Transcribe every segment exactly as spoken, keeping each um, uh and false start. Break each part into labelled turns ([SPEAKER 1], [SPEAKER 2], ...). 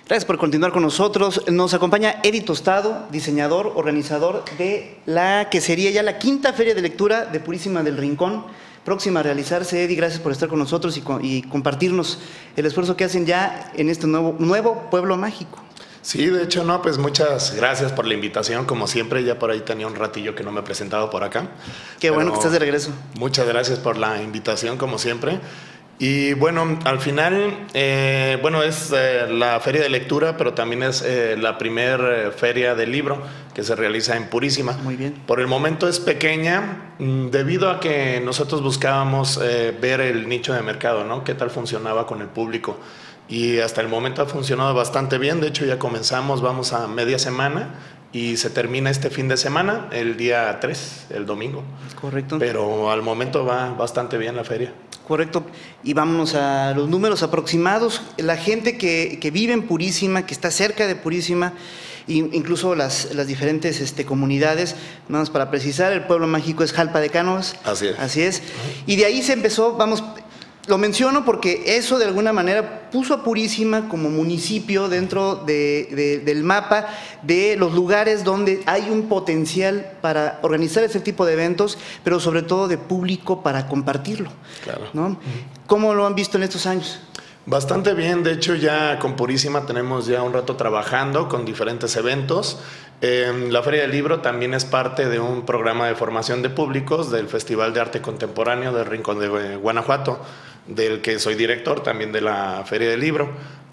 [SPEAKER 1] Gracias por continuar con nosotros. Nos acompaña Eddie Tostado, diseñador, organizador de la que sería ya la quinta Feria de Lectura de Purísima del Rincón, próxima a realizarse. Eddie, gracias por estar con nosotros y, y compartirnos el esfuerzo que hacen ya en este nuevo, nuevo pueblo mágico.
[SPEAKER 2] Sí, de hecho, no, pues muchas gracias por la invitación. Como siempre, ya por ahí tenía un ratillo que no me he presentado por acá.
[SPEAKER 1] Qué bueno que estás de regreso.
[SPEAKER 2] Muchas gracias por la invitación, como siempre. Y bueno, al final, eh, bueno, es eh, la Feria de Lectura, pero también es eh, la primer feria del libro que se realiza en Purísima.
[SPEAKER 1] Muy bien.
[SPEAKER 2] Por el momento es pequeña, debido a que nosotros buscábamos eh, ver el nicho de mercado, ¿no? Qué tal funcionaba con el público. Y hasta el momento ha funcionado bastante bien. De hecho, ya comenzamos, vamos a media semana y se termina este fin de semana, el día tres, el domingo.
[SPEAKER 1] Correcto.
[SPEAKER 2] Pero al momento va bastante bien la feria.
[SPEAKER 1] Correcto. Y vámonos a los números aproximados. La gente que, que vive en Purísima, que está cerca de Purísima, incluso las, las diferentes este, comunidades, nada más para precisar, el pueblo mágico es Jalpa de Cánovas.
[SPEAKER 2] Así es.
[SPEAKER 1] Así es. Y de ahí se empezó, vamos... Lo menciono porque eso de alguna manera puso a Purísima como municipio dentro de, de, del mapa de los lugares donde hay un potencial para organizar ese tipo de eventos, pero sobre todo de público para compartirlo. Claro. ¿No? ¿Cómo lo han visto en estos años?
[SPEAKER 2] Bastante bien, de hecho ya con Purísima tenemos ya un rato trabajando con diferentes eventos. Eh, la Feria del Libro también es parte de un programa de formación de públicos del Festival de Arte Contemporáneo del Rincón de Guanajuato, del que soy director también de la Feria del Libro.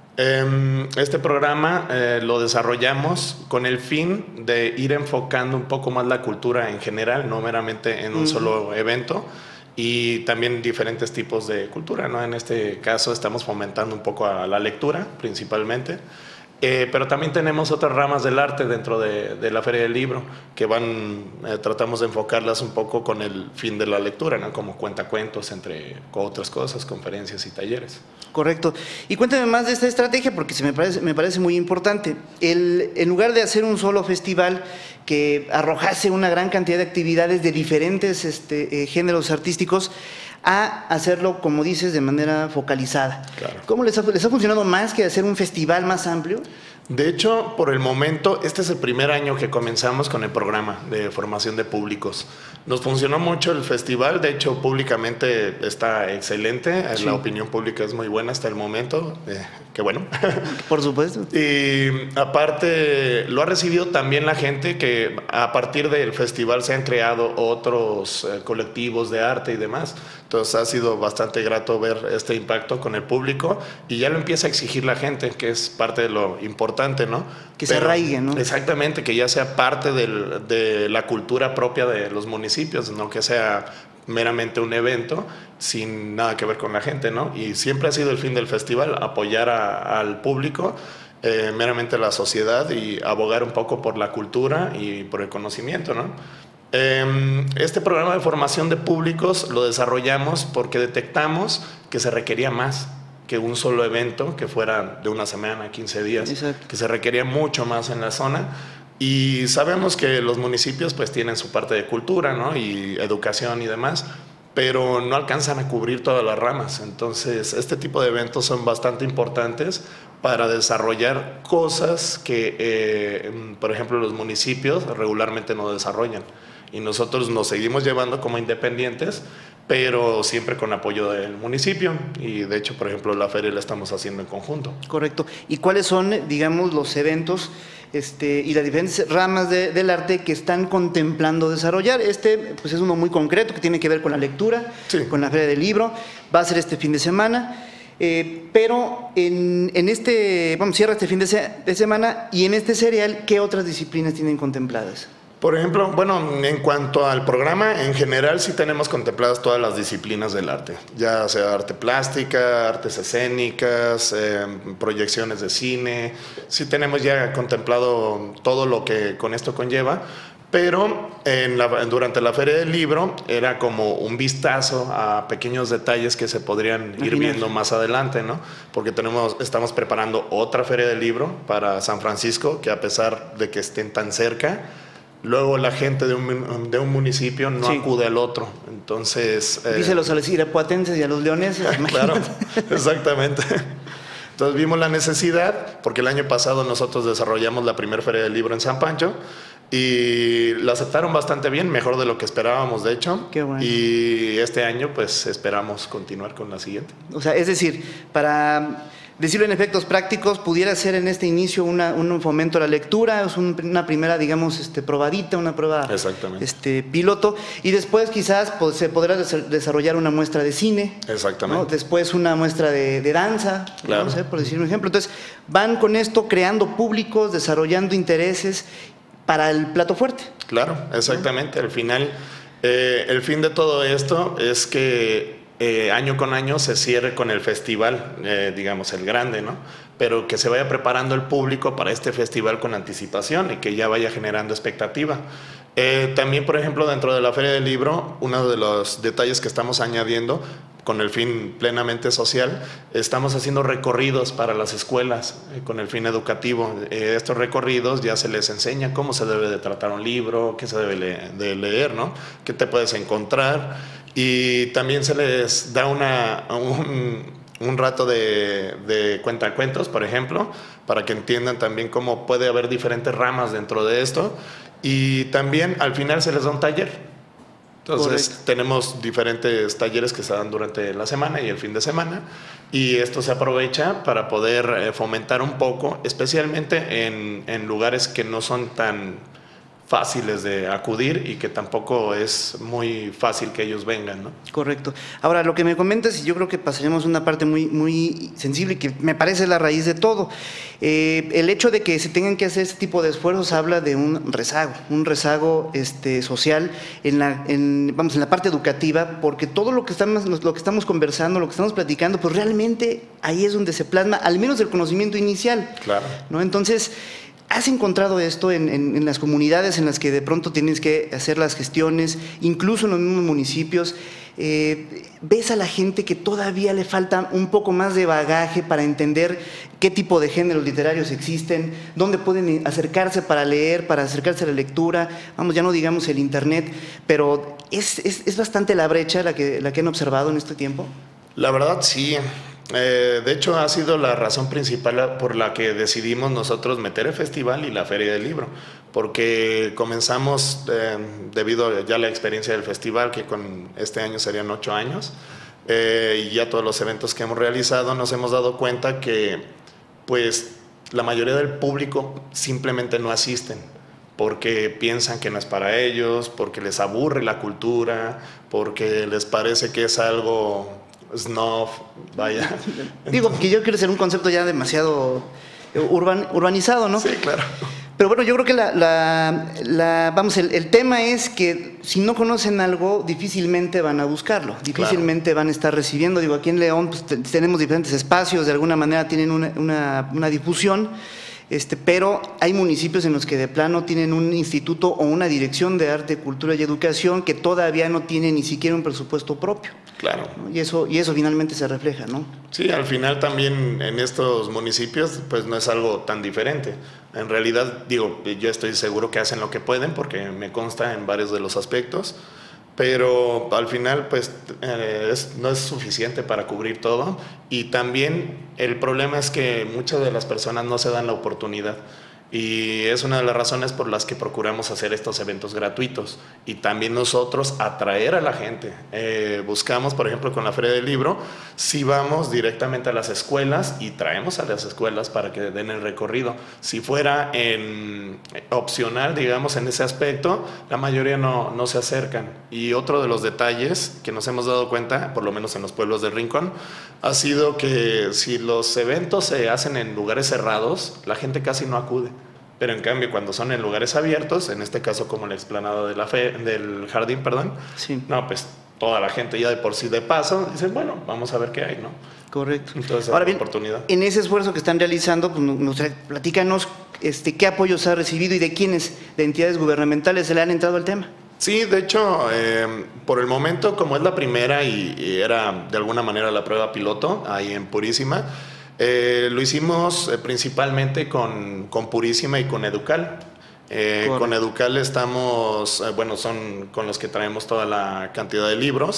[SPEAKER 2] Eh, este programa eh, lo desarrollamos con el fin de ir enfocando un poco más la cultura en general, no meramente en un uh-huh. solo evento, y también diferentes tipos de cultura, ¿no? En este caso estamos fomentando un poco a la lectura principalmente, eh, pero también tenemos otras ramas del arte dentro de, de la Feria del Libro que van, eh, tratamos de enfocarlas un poco con el fin de la lectura, ¿no? Como cuentacuentos, entre otras cosas, conferencias y talleres.
[SPEAKER 1] Correcto. Y cuéntame más de esta estrategia porque se me parece, me parece muy importante. El, en lugar de hacer un solo festival que arrojase una gran cantidad de actividades de diferentes este, eh, géneros artísticos, a hacerlo, como dices, de manera focalizada. Claro. ¿Cómo les ha, les ha funcionado más que hacer un festival más amplio?
[SPEAKER 2] De hecho, por el momento, este es el primer año que comenzamos con el programa de formación de públicos. Nos funcionó mucho el festival, de hecho, públicamente está excelente, sí. La opinión pública es muy buena hasta el momento, eh, qué bueno.
[SPEAKER 1] Por supuesto.
[SPEAKER 2] Y aparte, lo ha recibido también la gente, que a partir del festival se han creado otros eh, colectivos de arte y demás. Entonces ha sido bastante grato ver este impacto con el público y ya lo empieza a exigir la gente, que es parte de lo importante, ¿no?
[SPEAKER 1] Que
[SPEAKER 2] Pero,
[SPEAKER 1] se arraigue, ¿no?
[SPEAKER 2] Exactamente, que ya sea parte del, de la cultura propia de los municipios, no que sea meramente un evento sin nada que ver con la gente, ¿no? Y siempre ha sido el fin del festival, apoyar a, al público, eh, meramente a la sociedad y abogar un poco por la cultura y por el conocimiento, ¿no? Este programa de formación de públicos lo desarrollamos porque detectamos que se requería más que un solo evento, que fuera de una semana, quince días, Exacto. que se requería mucho más en la zona. Y sabemos que los municipios pues tienen su parte de cultura, ¿no? Y educación y demás, pero no alcanzan a cubrir todas las ramas. Entonces, este tipo de eventos son bastante importantes para desarrollar cosas que, eh, por ejemplo, los municipios regularmente no desarrollan. Y nosotros nos seguimos llevando como independientes, pero siempre con apoyo del municipio. Y de hecho, por ejemplo, la feria la estamos haciendo en conjunto.
[SPEAKER 1] Correcto. ¿Y cuáles son, digamos, los eventos este, y las diferentes ramas de, del arte que están contemplando desarrollar? Este pues es uno muy concreto que tiene que ver con la lectura, sí. con la Feria del Libro. Va a ser este fin de semana. Eh, pero en, en este, vamos, cierra este fin de, se, de semana y en este serial, ¿qué otras disciplinas tienen contempladas?
[SPEAKER 2] Por ejemplo, bueno, en cuanto al programa, en general sí tenemos contempladas todas las disciplinas del arte, ya sea arte plástica, artes escénicas, eh, proyecciones de cine, sí tenemos ya contemplado todo lo que con esto conlleva, pero en la, durante la Feria del Libro era como un vistazo a pequeños detalles que se podrían ir viendo más adelante, ¿no? Porque tenemos, estamos preparando otra Feria del Libro para San Francisco, que a pesar de que estén tan cerca, luego la gente de un, de un municipio no sí. acude al otro. Entonces...
[SPEAKER 1] Eh, Díselos a los irapuatenses y a los leoneses.
[SPEAKER 2] Claro, exactamente. Entonces vimos la necesidad, porque el año pasado nosotros desarrollamos la primera feria del libro en San Pancho, y la aceptaron bastante bien, mejor de lo que esperábamos, de hecho.
[SPEAKER 1] Qué bueno.
[SPEAKER 2] Y este año, pues, esperamos continuar con la siguiente.
[SPEAKER 1] O sea, es decir, para decirlo en efectos prácticos, pudiera ser en este inicio una, un fomento a la lectura, es un, una primera, digamos, este, probadita, una prueba este, piloto, y después quizás pues, se podrá des desarrollar una muestra de cine.
[SPEAKER 2] Exactamente.
[SPEAKER 1] ¿no? Después una muestra de, de danza,
[SPEAKER 2] claro.
[SPEAKER 1] no sé, por decir un ejemplo. Entonces, van con esto creando públicos, desarrollando intereses para el plato fuerte.
[SPEAKER 2] Claro, exactamente. ¿no? Al final, eh, el fin de todo esto es que Eh, año con año se cierre con el festival, eh, digamos el grande, ¿no? Pero que se vaya preparando el público para este festival con anticipación y que ya vaya generando expectativa. Eh, también, por ejemplo, dentro de la Feria del Libro, uno de los detalles que estamos añadiendo con el fin plenamente social, estamos haciendo recorridos para las escuelas eh, con el fin educativo. Eh, estos recorridos ya se les enseña cómo se debe de tratar un libro, qué se debe le de leer, ¿no? Qué te puedes encontrar. Y también se les da una, un, un rato de, de cuentacuentos, por ejemplo, para que entiendan también cómo puede haber diferentes ramas dentro de esto. Y también al final se les da un taller. Entonces Correcto. tenemos diferentes talleres que se dan durante la semana y el fin de semana. Y esto se aprovecha para poder fomentar un poco, especialmente en, en lugares que no son tan fáciles de acudir y que tampoco es muy fácil que ellos vengan, ¿no?
[SPEAKER 1] Correcto. Ahora, lo que me comentas, y yo creo que pasaremos a una parte muy, muy sensible y que me parece la raíz de todo. Eh, el hecho de que se tengan que hacer este tipo de esfuerzos habla de un rezago, un rezago este, social en la, en, vamos, en la parte educativa, porque todo lo que, estamos, lo que estamos conversando, lo que estamos platicando, pues realmente ahí es donde se plasma, al menos el conocimiento inicial.
[SPEAKER 2] Claro.
[SPEAKER 1] ¿no? Entonces, ¿has encontrado esto en, en, en las comunidades en las que de pronto tienes que hacer las gestiones, incluso en los mismos municipios? Eh, ¿Ves a la gente que todavía le falta un poco más de bagaje para entender qué tipo de géneros literarios existen, dónde pueden acercarse para leer, para acercarse a la lectura? Vamos, ya no digamos el internet, pero ¿es, es, es bastante la brecha la que, la que han observado en este tiempo?
[SPEAKER 2] La verdad, sí. Eh, de hecho, ha sido la razón principal por la que decidimos nosotros meter el festival y la Feria del Libro, porque comenzamos, eh, debido ya a la experiencia del festival, que con este año serían ocho años, eh, y ya todos los eventos que hemos realizado, nos hemos dado cuenta que pues, la mayoría del público simplemente no asisten, porque piensan que no es para ellos, porque les aburre la cultura, porque les parece que es algo snob, vaya.
[SPEAKER 1] Digo, que yo quiero ser un concepto ya demasiado urban, urbanizado, ¿no?
[SPEAKER 2] Sí, claro.
[SPEAKER 1] Pero bueno, yo creo que la, la, la, vamos, el, el tema es que si no conocen algo, difícilmente van a buscarlo, difícilmente claro. van a estar recibiendo. Digo, aquí en León pues, tenemos diferentes espacios, de alguna manera tienen una, una, una difusión, este, pero hay municipios en los que de plano tienen un instituto o una dirección de arte, cultura y educación que todavía no tiene ni siquiera un presupuesto propio.
[SPEAKER 2] Claro.
[SPEAKER 1] ¿no? Y eso, y eso finalmente se refleja, ¿no?
[SPEAKER 2] Sí, al final también en estos municipios pues no es algo tan diferente. En realidad, digo, yo estoy seguro que hacen lo que pueden porque me consta en varios de los aspectos, pero al final pues eh, es, no es suficiente para cubrir todo, y también el problema es que muchas de las personas no se dan la oportunidad. Y es una de las razones por las que procuramos hacer estos eventos gratuitos y también nosotros atraer a la gente. Eh, buscamos, por ejemplo, con la Feria del Libro, si vamos directamente a las escuelas y traemos a las escuelas para que den el recorrido. Si fuera en opcional, digamos, en ese aspecto, la mayoría no, no se acercan. Y otro de los detalles que nos hemos dado cuenta, por lo menos en los pueblos del Rincón, ha sido que si los eventos se hacen en lugares cerrados, la gente casi no acude. Pero en cambio, cuando son en lugares abiertos, en este caso como la explanada de la fe, del jardín, perdón,
[SPEAKER 1] sí.
[SPEAKER 2] no, pues toda la gente ya de por sí de paso, dicen, bueno, vamos a ver qué hay, ¿no?
[SPEAKER 1] Correcto.
[SPEAKER 2] Entonces,
[SPEAKER 1] ahora bien,
[SPEAKER 2] oportunidad.
[SPEAKER 1] En ese esfuerzo que están realizando, pues, nos, platícanos este, qué apoyos ha recibido y de quiénes, de entidades gubernamentales, se le han entrado al tema.
[SPEAKER 2] Sí, de hecho, eh, por el momento, como es la primera y, y era de alguna manera la prueba piloto ahí en Purísima, Eh, lo hicimos eh, principalmente con, con Purísima y con Educal. Eh, con Educal estamos, eh, bueno, son con los que traemos toda la cantidad de libros,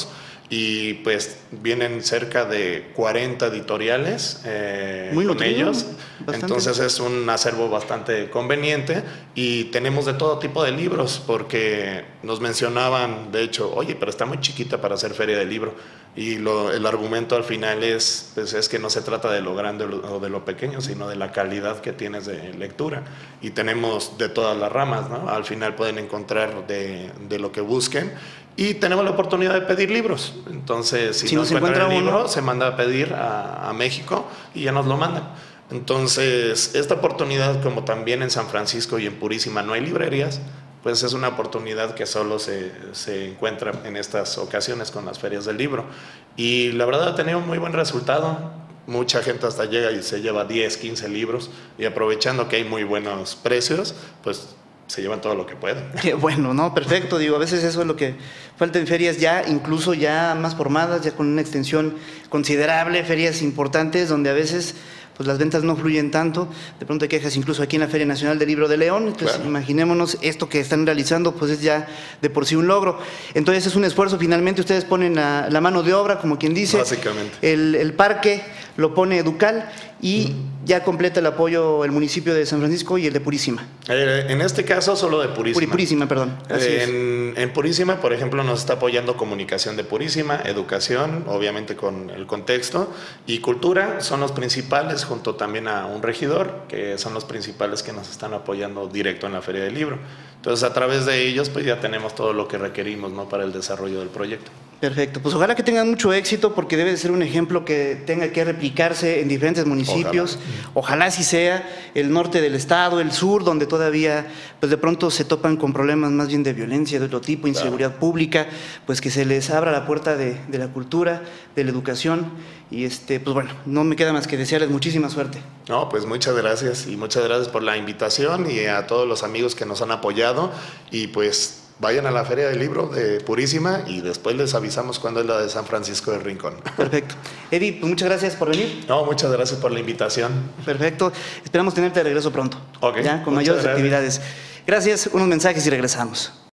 [SPEAKER 2] y pues vienen cerca de cuarenta editoriales eh,
[SPEAKER 1] Muy
[SPEAKER 2] con
[SPEAKER 1] nutrido,
[SPEAKER 2] ellos.
[SPEAKER 1] bastante.
[SPEAKER 2] Entonces es un acervo bastante conveniente y tenemos de todo tipo de libros, porque nos mencionaban, de hecho, oye, pero está muy chiquita para hacer feria de libro. Y lo, el argumento al final es, pues, es que no se trata de lo grande o de lo pequeño, sino de la calidad que tienes de lectura. Y tenemos de todas las ramas, ¿no? Al final pueden encontrar de, de lo que busquen. Y tenemos la oportunidad de pedir libros. Entonces, si, si no se encuentra el libro, uno, se manda a pedir a, a México y ya nos lo mandan. Entonces, esta oportunidad, como también en San Francisco y en Purísima no hay librerías, pues es una oportunidad que solo se, se encuentra en estas ocasiones con las ferias del libro. Y la verdad ha tenido un muy buen resultado. Mucha gente hasta llega y se lleva diez, quince libros, y aprovechando que hay muy buenos precios, pues se llevan todo lo que pueden.
[SPEAKER 1] Qué bueno, ¿no? Perfecto. Digo, a veces eso es lo que falta en ferias ya, incluso ya más formadas, ya con una extensión considerable, ferias importantes, donde a veces pues las ventas no fluyen tanto, de pronto hay quejas incluso aquí en la Feria Nacional del Libro de León, entonces claro, imaginémonos esto que están realizando, pues es ya de por sí un logro. Entonces es un esfuerzo, finalmente ustedes ponen la, la mano de obra, como quien dice,
[SPEAKER 2] básicamente.
[SPEAKER 1] El, el parque lo pone Educal y mm. ya completa el apoyo el municipio de San Francisco y el de Purísima.
[SPEAKER 2] Eh, en este caso solo de Purísima.
[SPEAKER 1] Purísima, perdón. Así
[SPEAKER 2] eh, en, en Purísima, por ejemplo, nos está apoyando Comunicación de Purísima, Educación, obviamente con el contexto, y Cultura son los principales, junto también a un regidor, que son los principales que nos están apoyando directo en la Feria del Libro. Entonces, a través de ellos, pues ya tenemos todo lo que requerimos, ¿no?, para el desarrollo del proyecto.
[SPEAKER 1] Perfecto, pues ojalá que tengan mucho éxito, porque debe de ser un ejemplo que tenga que replicarse en diferentes municipios. Ojalá, ojalá así sea, el norte del estado, el sur, donde todavía pues de pronto se topan con problemas más bien de violencia de otro tipo, inseguridad claro. pública, pues que se les abra la puerta de, de la cultura, de la educación, y este, pues bueno, no me queda más que desearles muchísima suerte.
[SPEAKER 2] No, pues muchas gracias, y muchas gracias por la invitación, y a todos los amigos que nos han apoyado, y pues vayan a la Feria del Libro de Purísima y después les avisamos cuándo es la de San Francisco del Rincón.
[SPEAKER 1] Perfecto. Eddie, pues muchas gracias por venir.
[SPEAKER 2] No, muchas gracias por la invitación.
[SPEAKER 1] Perfecto. Esperamos tenerte de regreso pronto.
[SPEAKER 2] Ok.
[SPEAKER 1] Ya, con mayores gracias. actividades. Gracias, unos mensajes y regresamos.